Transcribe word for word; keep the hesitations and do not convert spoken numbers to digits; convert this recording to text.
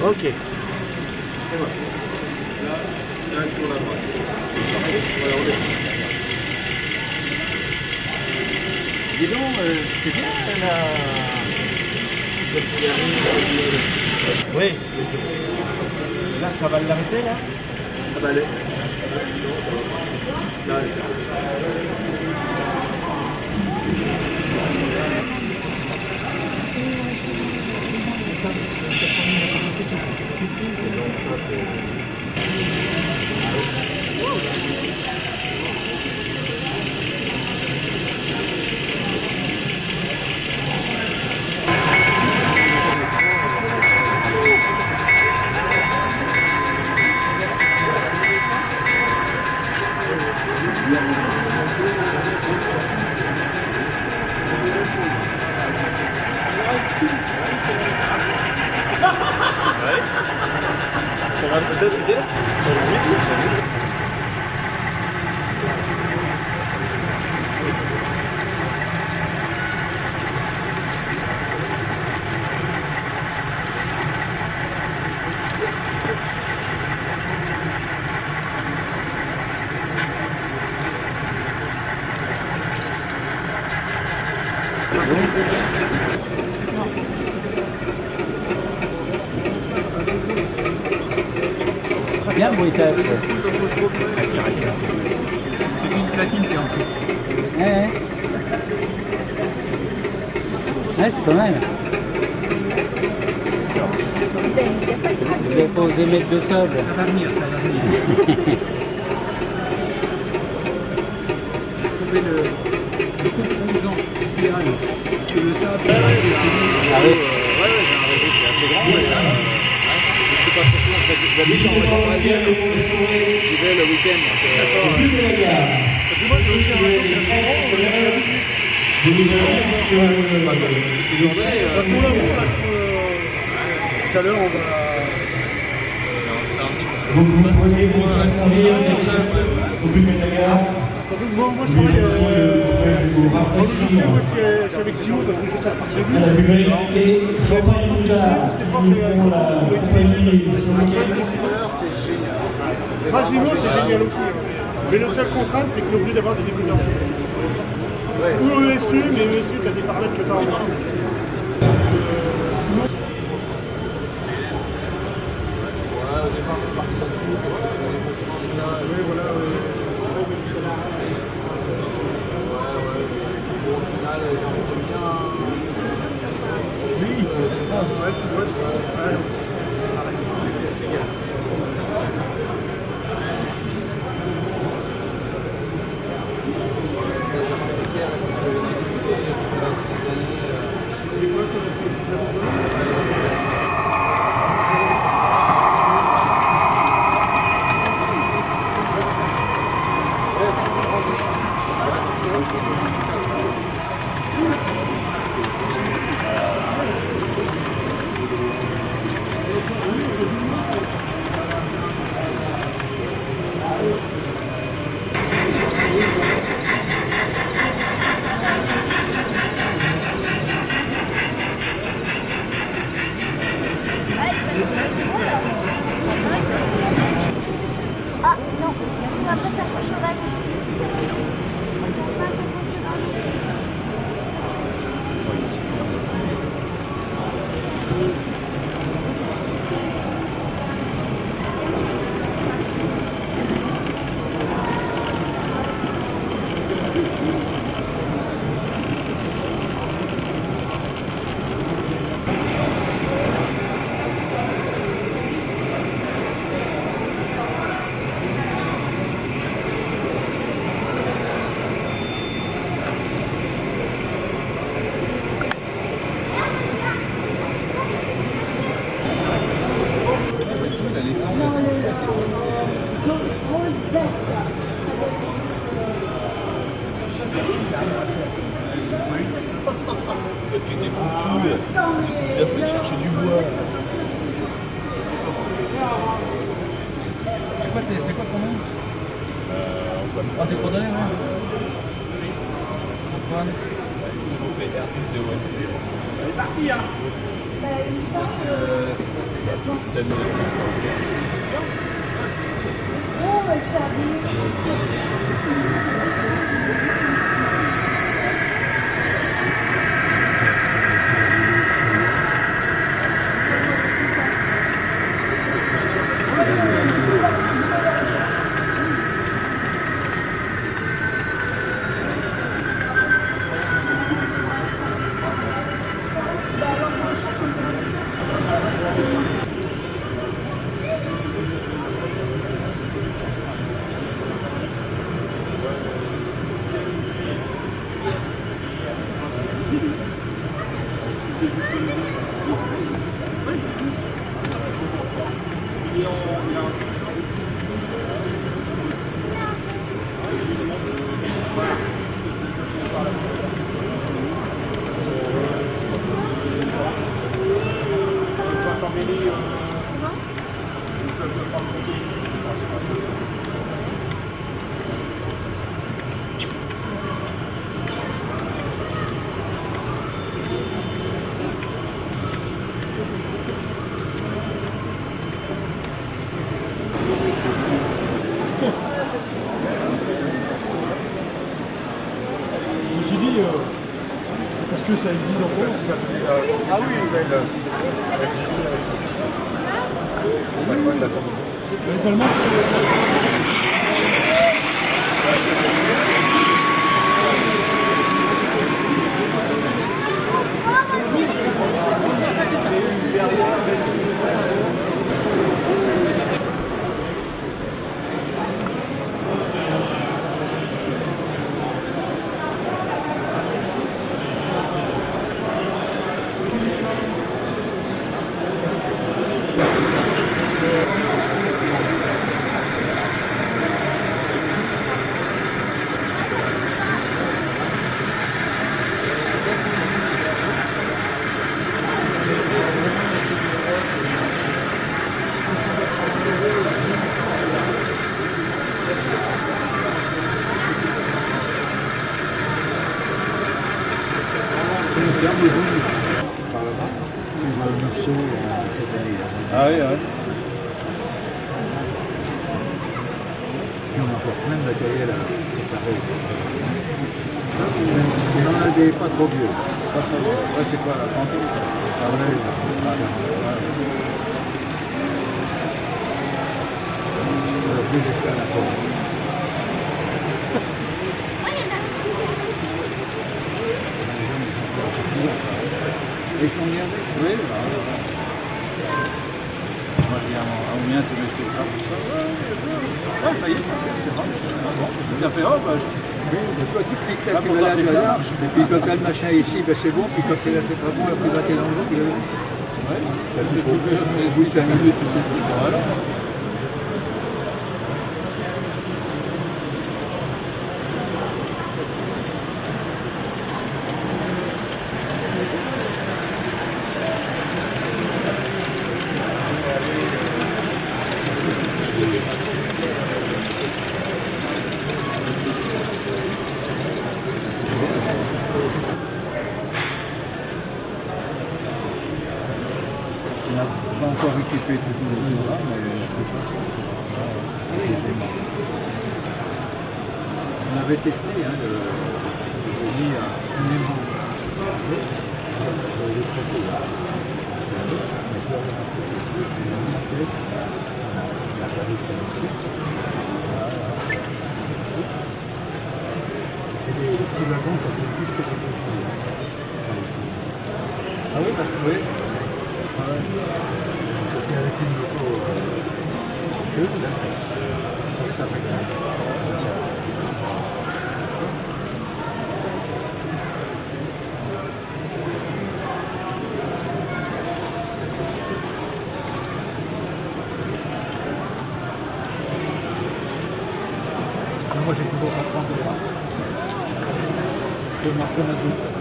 Ok. Et voilà. Là, direct sur la droite. Voilà, on est. Dis donc, euh, c'est bien la... Celle qui arrive. Oui. Là, ça va l'arrêter, là? Ça va aller. Là, là. Peut-être l'idée là. Bien le bruitage. C'est une platine qui est en dessous. Ouais, ouais. Ouais, c'est pas mal. Vous n'avez pas osé mettre de sable. Ça va venir, ça va venir. J'ai trouvé le, le composant idéal. Parce que le sable, c'est vrai que c'est lui. Ah oui. Euh, ouais, ouais, j'ai un réseau qui est assez grand. Mais, euh, je sais pas forcément, d'habitude en région parisienne, j'y vais le week-end. D'accord. Parce que moi, j'ai aussi un réseau qui est assez grand. De toute à l'heure, on va... Vous pouvez vous servir au plus de la gare. Moi, moi je travaille euh, moi, je suis avec Simon parce que je sais partir de lui. La Bulgarie et Champagne Boudard, nous font la compagnie sur laquelle... Ah, Gino, c'est génial aussi. Mais la seule contrainte, c'est que tu es obligé d'avoir des décodeurs. Ou E S U, mais E S U, tu as des paramètres que tu as en main. Ah non, après ça change au bac. Tu découpes tout, il faut aller chercher du bois. C'est quoi, c'est quoi ton nom? Euh, Antoine. Ah, t'es coordonnées, ouais. Antoine. P R de Ouest. Elle est partie, hein. Euh, c'est quoi, c'est Scène. Oh, ça dit. Je me suis dit, euh, parce que ça existe encore. Ah oui, il va être là. Les Allemands, Ah oui, ouais. Et on emporte même le matériel à préparer. Il y en a des pas trop vieux. Pas trop bon. Ouais, c'est quoi la trentaine? Ah ouais, ah, ouais. Alors, je vais laisser à la forme. Ils sont bien avec. Oui, bah, ouais, ouais. Moi, je dis à Oumien, tu mets ce que ça. Ah, ça y est, c'est bon, c'est bon. Tu as fait, oh, bah, je... Oui, mais toi, tu cliques là, Ah, tu pour vas là, t'appeler tu vas ça là. marche. Et puis quand tu as le machin ici, ben c'est bon. Puis quand c'est là, c'est pas bon, après, va t'es dans l'autre. Il Ouais. a plus pour oui, cinq minutes, tu sais plus. Voilà. On n'a pas encore équipé tout le monde là, mais je peux pas. Aisément. On avait testé, hein, le, le mis à un aimant. Sur les traités, là. Mais je dois avoir un peu de c'est la même tête. On a regardé ça ici. Et les, les petits wagons, ça fait plus que quelque chose. Ah oui, parce que, oui. Ah ouais. C'était avec une moto euh, deux, là, ça, ça fait que ça. Moi j'ai toujours pas prendre de marcher à doute.